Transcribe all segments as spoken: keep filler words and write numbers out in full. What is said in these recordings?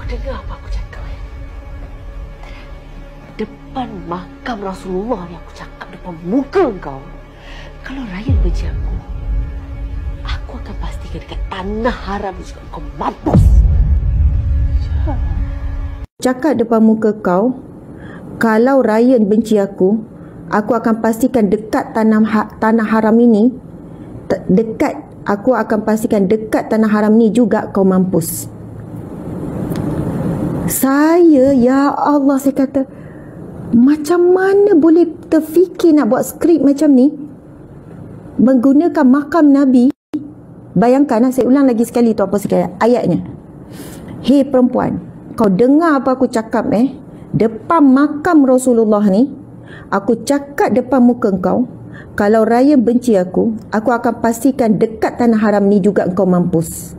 dengar apa aku cakap eh? Depan makam Rasulullah ni aku cakap, depan muka kau. Kalau Ryan benci aku, aku akan pastikan dekat tanah haram ni juga kau mampus. Cakap depan muka kau, kalau Ryan benci aku, aku akan pastikan dekat tanah ha tanah haram ini, dekat aku akan pastikan dekat tanah haram ni juga kau mampus. Saya, ya Allah, saya kata, macam mana boleh terfikir nak buat skrip macam ni? Menggunakan makam Nabi. Bayangkan, saya ulang lagi sekali tu apa sekali ayatnya. Hei perempuan, kau dengar apa aku cakap eh? Depan makam Rasulullah ni, aku cakap depan muka kau, kalau Ryan benci aku, aku akan pastikan dekat tanah haram ni juga kau mampus.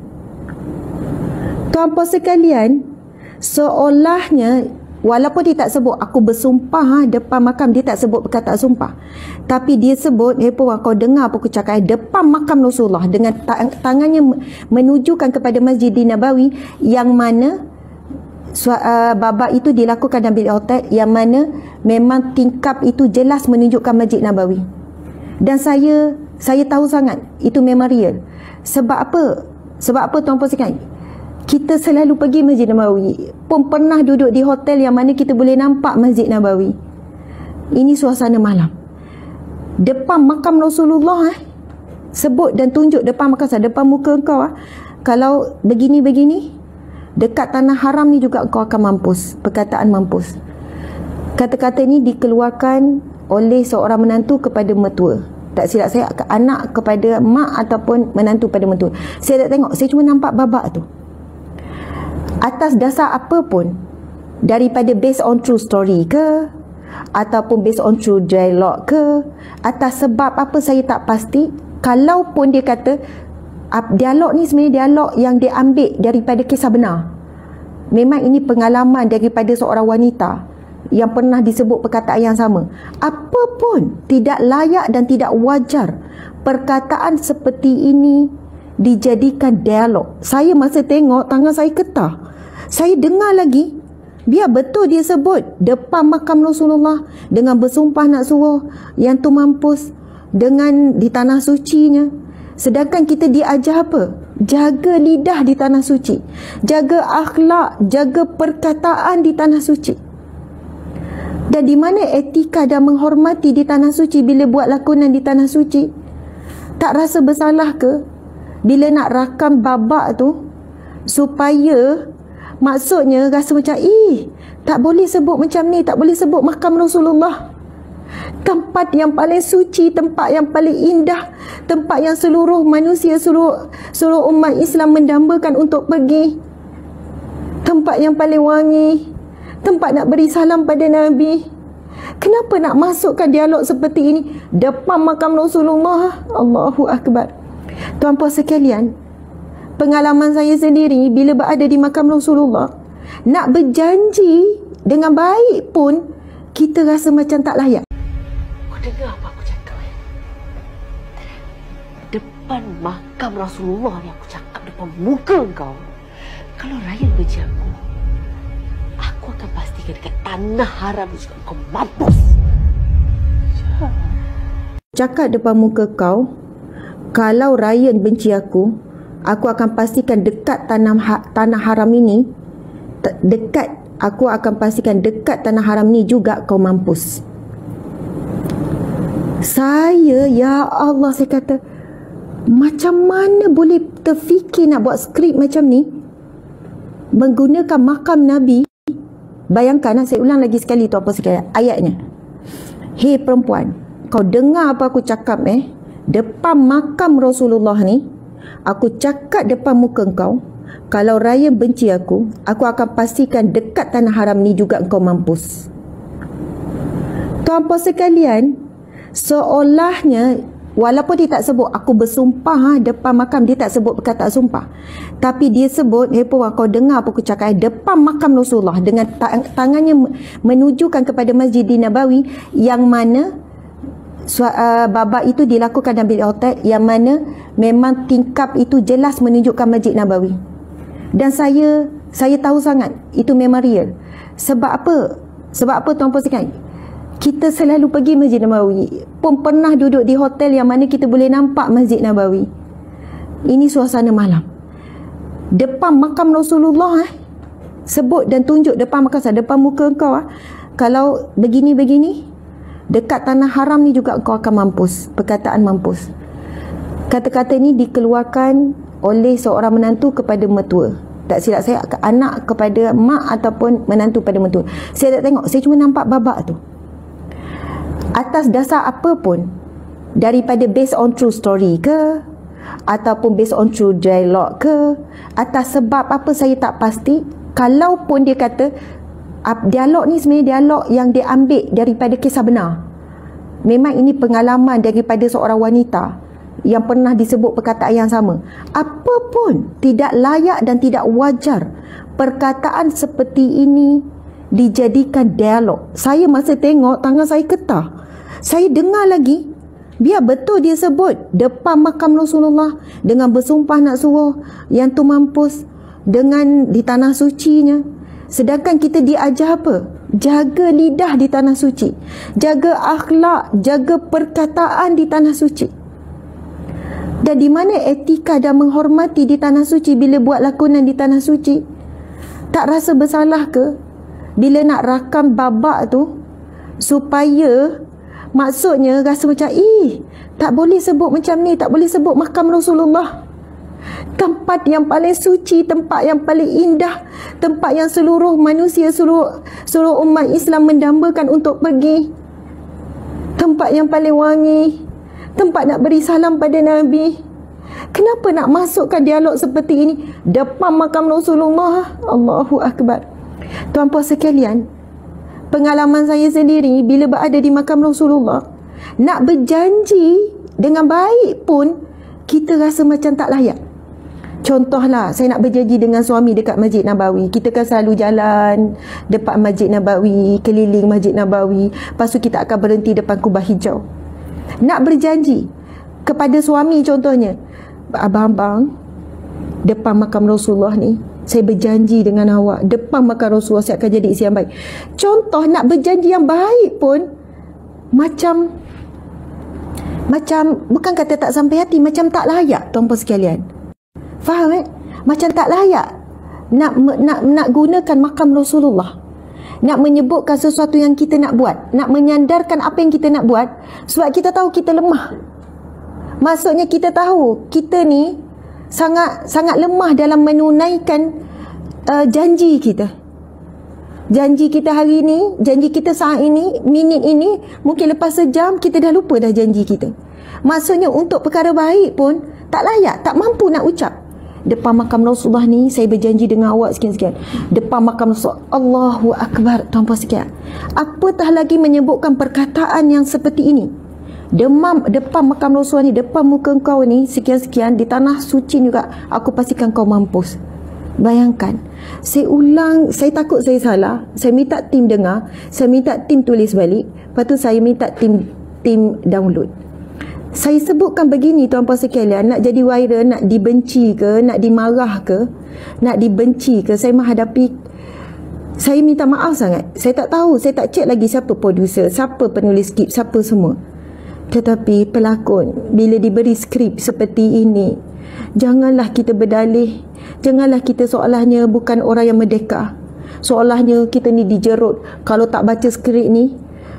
Tuan-puan sekalian, seolahnya walaupun dia tak sebut aku bersumpah ha, depan makam, dia tak sebut perkataan sumpah, tapi dia sebut, eh puan, kau dengar apa aku cakap eh, depan makam Rasulullah dengan tangannya menunjukkan kepada Masjid Nabawi, yang mana uh, babak itu dilakukan dalam bilik hotel, yang mana memang tingkap itu jelas menunjukkan Masjid Nabawi. Dan saya saya tahu sangat itu memang real. Sebab apa? Sebab apa tuan-puan sekalian? Kita selalu pergi Masjid Nabawi, pun pernah duduk di hotel yang mana kita boleh nampak Masjid Nabawi. Ini suasana malam depan makam Rasulullah eh. Sebut dan tunjuk depan makam saya, depan muka kau eh. Kalau begini-begini, dekat tanah haram ni juga kau akan mampus. Perkataan mampus, kata-kata ini dikeluarkan oleh seorang menantu kepada mertua. Tak silap saya, anak kepada mak ataupun menantu pada mertua. Saya tak tengok, saya cuma nampak babak tu. Atas dasar apa pun, daripada based on true story ke, ataupun based on true dialogue ke, atas sebab apa saya tak pasti. Kalaupun dia kata dialog ni sebenarnya dialog yang dia ambil daripada kisah benar, memang ini pengalaman daripada seorang wanita yang pernah disebut perkataan yang sama, apa pun tidak layak dan tidak wajar perkataan seperti ini dijadikan dialog. Saya masa tengok, tangan saya getah. Saya dengar lagi, biar betul dia sebut depan makam Rasulullah dengan bersumpah nak suruh yang tu mampus dengan di tanah sucinya. Sedangkan kita diajar apa? Jaga lidah di tanah suci, jaga akhlak, jaga perkataan di tanah suci. Dan di mana etika dan menghormati di tanah suci bila buat lakonan di tanah suci? Tak rasa bersalah ke bila nak rakam babak tu, supaya maksudnya rasa macam, ih, tak boleh sebut macam ni, tak boleh sebut makam Rasulullah, tempat yang paling suci, tempat yang paling indah, tempat yang seluruh manusia, seluruh, seluruh umat Islam mendambakan untuk pergi, tempat yang paling wangi, tempat nak beri salam pada Nabi. Kenapa nak masukkan dialog seperti ini depan makam Rasulullah? Allahu Akbar. Tuan-puan sekalian, pengalaman saya sendiri bila berada di makam Rasulullah, nak berjanji dengan baik pun kita rasa macam tak layak. Kau dengar apa aku cakap eh? Depan makam Rasulullah ni aku cakap, depan muka kau, kalau Ryan benci aku, aku akan pastikan dekat tanah haram ni juga kau mampus. Cakap depan muka kau, kalau Ryan benci aku, aku akan pastikan dekat tanah ha tanah haram ini, dekat aku akan pastikan dekat tanah haram ni juga kau mampus. Saya, ya Allah, saya kata, macam mana boleh terfikir nak buat skrip macam ni? Menggunakan makam Nabi. Bayangkan, saya ulang lagi sekali tu apa sekali ayatnya. Hei perempuan, kau dengar apa aku cakap eh? Depan makam Rasulullah ni, aku cakap depan muka kau, kalau Ryan benci aku, aku akan pastikan dekat tanah haram ni juga kau mampus. Tuan-puan sekalian, seolahnya walaupun dia tak sebut aku bersumpah ha, depan makam, dia tak sebut perkataan sumpah, tapi dia sebut, eh puan, kau dengar apa aku cakap eh, depan makam Rasulullah dengan tangannya menunjukkan kepada Masjid Nabawi, yang mana uh, babak itu dilakukan dalam bilik hotel, yang mana memang tingkap itu jelas menunjukkan Masjid Nabawi. Dan saya Saya tahu sangat itu memang real. Sebab apa? Sebab apa tuan-puan sekalian? Kita selalu pergi Masjid Nabawi. Pun pernah duduk di hotel yang mana kita boleh nampak Masjid Nabawi. Ini suasana malam. Depan makam Rasulullah eh. Sebut dan tunjuk depan makam saya, depan muka engkau ah. Kalau begini-begini, dekat tanah haram ni juga engkau akan mampus. Perkataan mampus. Kata-kata ini dikeluarkan oleh seorang menantu kepada mertua. Tak silap saya, anak kepada mak ataupun menantu pada mertua. Saya tak tengok, saya cuma nampak babak tu. Atas dasar apa pun, daripada based on true story ke, ataupun based on true dialogue ke, atas sebab apa saya tak pasti. Kalaupun dia kata dialog ni sebenarnya dialog yang dia ambil daripada kisah benar, memang ini pengalaman daripada seorang wanita yang pernah disebut perkataan yang sama, apa pun tidak layak dan tidak wajar perkataan seperti ini dijadikan dialog. Saya masa tengok, tangan saya getah. Saya dengar lagi, biar betul dia sebut depan makam Rasulullah dengan bersumpah nak suruh yang tu mampus dengan di tanah sucinya. Sedangkan kita diajar apa? Jaga lidah di tanah suci, jaga akhlak, jaga perkataan di tanah suci. Dan di mana etika dan menghormati di tanah suci bila buat lakonan di tanah suci? Tak rasa bersalah ke bila nak rakam babak tu supaya maksudnya rasa macam ih, tak boleh sebut macam ni, tak boleh sebut makam Rasulullah, tempat yang paling suci, tempat yang paling indah, tempat yang seluruh manusia, seluruh, seluruh umat Islam mendambakan untuk pergi, tempat yang paling wangi, tempat nak beri salam pada Nabi. Kenapa nak masukkan dialog seperti ini depan makam Rasulullah? Allahu Akbar. Tuan-puan sekalian, pengalaman saya sendiri bila berada di makam Rasulullah, nak berjanji dengan baik pun kita rasa macam tak layak. Contohlah, saya nak berjanji dengan suami dekat Masjid Nabawi. Kita kan selalu jalan depan Masjid Nabawi, keliling Masjid Nabawi, lepas tu kita akan berhenti depan Kubah Hijau. Nak berjanji kepada suami contohnya, abang-abang, depan makam Rasulullah ni, saya berjanji dengan awak, depan makam Rasulullah saya akan jadi isteri yang baik. Contoh nak berjanji yang baik pun macam macam bukan kata tak sampai hati, macam tak layak tuan-puan sekalian. Faham eh? Macam tak layak nak nak nak gunakan makam Rasulullah, nak menyebutkan sesuatu yang kita nak buat, nak menyandarkan apa yang kita nak buat, sebab kita tahu kita lemah. Maksudnya kita tahu kita ni sangat sangat lemah dalam menunaikan uh, janji kita. Janji kita hari ni, janji kita saat ini, minit ini, mungkin lepas sejam kita dah lupa dah janji kita. Maksudnya untuk perkara baik pun tak layak, tak mampu nak ucap. Depan makam Rasulullah ni saya berjanji dengan awak sekian-sekian. Depan makam Rasulullah, Allahu Akbar tuan-puan sekalian. Apatah lagi menyebutkan perkataan yang seperti ini. Demam depan makam Rasulullah ni, depan muka kau ni sekian-sekian, di tanah suci juga, aku pastikan kau mampus. Bayangkan, saya ulang, saya takut saya salah, saya minta tim dengar, saya minta tim tulis balik, lepas tu saya minta tim tim download. Saya sebutkan begini tuan-puan sekalian, nak jadi viral, nak dibenci ke, nak dimarah ke, nak dibenci ke, saya menghadapi, saya minta maaf sangat. Saya tak tahu, saya tak cek lagi siapa producer, siapa penulis skrip, siapa semua. Tetapi pelakon bila diberi skrip seperti ini, janganlah kita berdalih, janganlah kita seolahnya bukan orang yang merdeka, seolahnya kita ni dijerut. Kalau tak baca skrip ni,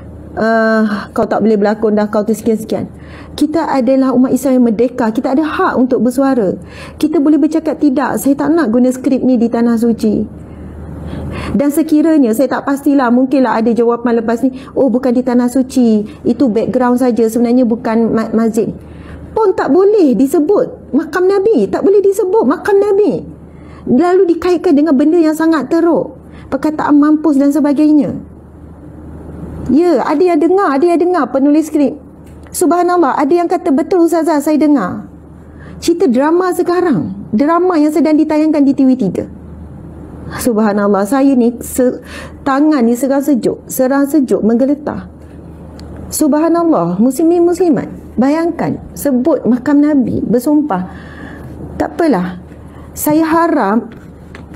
uh, kau tak boleh berlakon dah, kau tu sekian-sekian. Kita adalah umat Islam yang merdeka, kita ada hak untuk bersuara. Kita boleh bercakap tidak, saya tak nak guna skrip ni di tanah suci. Dan sekiranya, saya tak pastilah, mungkinlah ada jawapan lepas ni, oh bukan di tanah suci, itu background saja, sebenarnya bukan masjid. Pun tak boleh disebut makam Nabi, tak boleh disebut makam Nabi, lalu dikaitkan dengan benda yang sangat teruk, perkataan mampus dan sebagainya. Ya, ada yang dengar, ada yang dengar penulis skrip. Subhanallah, ada yang kata betul Ustazah, saya dengar cerita drama sekarang, drama yang sedang ditayangkan di T V tiga. Subhanallah, saya ni se, tangan ni serang sejuk, serang sejuk menggeletar. Subhanallah, muslimin muslimat, bayangkan sebut makam Nabi, bersumpah. Tak apalah, saya harap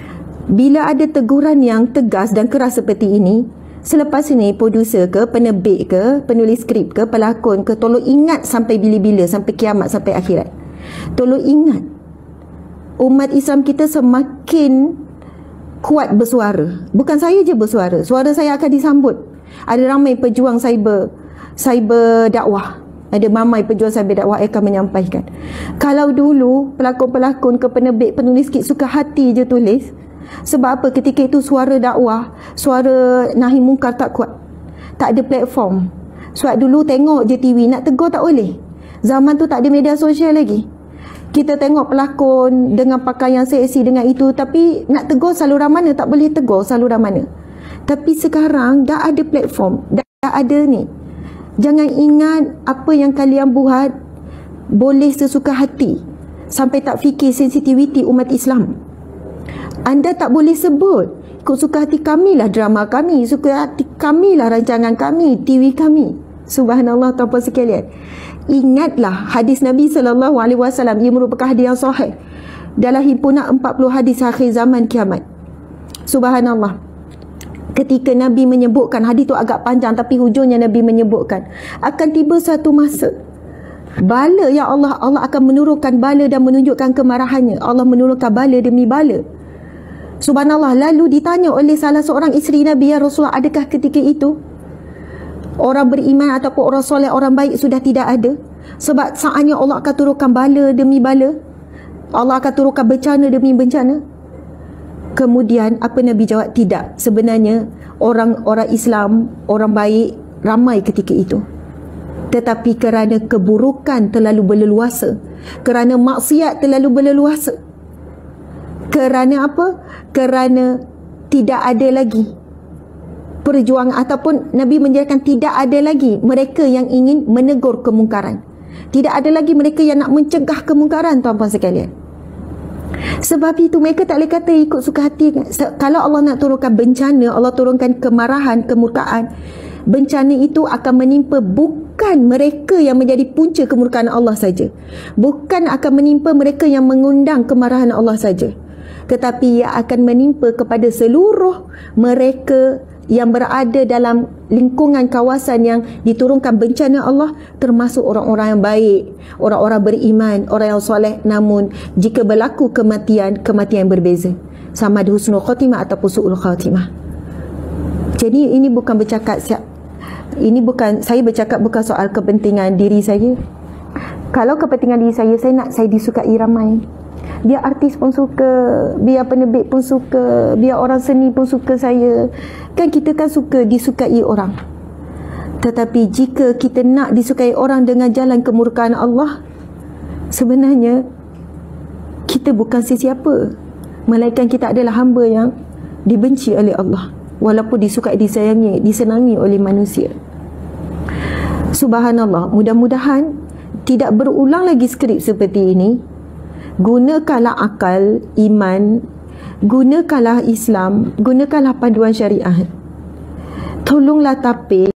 Bila ada teguran yang tegas dan keras seperti ini, selepas ini produser ke, penerbit ke, penulis skrip ke, pelakon ke, tolong ingat sampai bila-bila, sampai kiamat, sampai akhirat. Tolong ingat, umat Islam kita semakin kuat bersuara. Bukan saya je bersuara, suara saya akan disambut. Ada ramai pejuang cyber cyber dakwah, ada mamai pejuang cyber dakwah akan menyampaikan. Kalau dulu pelakon-pelakon ke, penerbit, penulis skrip suka hati je tulis. Sebab apa? Ketika itu suara dakwah, suara nahi mungkar tak kuat, tak ada platform. Sebab dulu tengok je T V, nak tegur tak boleh. Zaman tu tak ada media sosial lagi. Kita tengok pelakon dengan pakaian seksi dengan itu, tapi nak tegur saluran mana, tak boleh tegur saluran mana. Tapi sekarang dah ada platform, dah, dah ada ni. Jangan ingat apa yang kalian buat boleh sesuka hati sampai tak fikir sensitiviti umat Islam. Anda tak boleh sebut ikut suka hati kamilah drama kami, suka hati kamilah rancangan kami, T V kami. Subhanallah, tuan-puan sekalian. Ingatlah hadis Nabi sallallahu alaihi wasallam, ia merupakan hadis yang sahih dalam himpunan empat puluh hadis akhir zaman kiamat. Subhanallah. Ketika Nabi menyebutkan, hadis tu agak panjang tapi hujungnya Nabi menyebutkan, akan tiba satu masa bala ya Allah, Allah akan menurunkan bala dan menunjukkan kemarahannya. Allah menurunkan bala demi bala. Subhanallah. Lalu ditanya oleh salah seorang isteri Nabi, ya Rasulullah, adakah ketika itu orang beriman ataupun orang soleh, orang baik sudah tidak ada? Sebab saatnya Allah akan turunkan bala demi bala, Allah akan turunkan bencana demi bencana. Kemudian apa Nabi jawab? Tidak. Sebenarnya orang-orang Islam, orang baik ramai ketika itu, tetapi kerana keburukan terlalu berleluasa, kerana maksiat terlalu berleluasa, kerana apa? Kerana tidak ada lagi perjuangan, ataupun Nabi menjelaskan tidak ada lagi mereka yang ingin menegur kemungkaran. Tidak ada lagi mereka yang nak mencegah kemungkaran, tuan-puan sekalian. Sebab itu mereka tak boleh kata ikut suka hati. Kalau Allah nak turunkan bencana, Allah turunkan kemarahan, kemurkaan, bencana itu akan menimpa bukan mereka yang menjadi punca kemurkaan Allah saja, bukan akan menimpa mereka yang mengundang kemarahan Allah saja, tetapi ia akan menimpa kepada seluruh mereka yang berada dalam lingkungan kawasan yang diturunkan bencana Allah, termasuk orang-orang yang baik, orang-orang beriman, orang yang soleh. Namun jika berlaku kematian, kematian yang berbeza, sama ada husnul khatimah ataupun su'ul khatimah. Jadi ini bukan bercakap siap, ini bukan, saya bercakap bukan soal kepentingan diri saya. Kalau kepentingan diri saya, saya nak saya disukai ramai. Biar artis pun suka, biar penerbit pun suka, biar orang seni pun suka saya. Kan kita kan suka disukai orang. Tetapi jika kita nak disukai orang dengan jalan kemurkaan Allah, sebenarnya kita bukan sesiapa, melainkan kita adalah hamba yang dibenci oleh Allah, walaupun disukai, disayangi, disenangi oleh manusia. Subhanallah. Mudah-mudahan tidak berulang lagi skrip seperti ini. Gunakanlah akal, iman, gunakanlah Islam, gunakanlah panduan syariat. Tolonglah tapis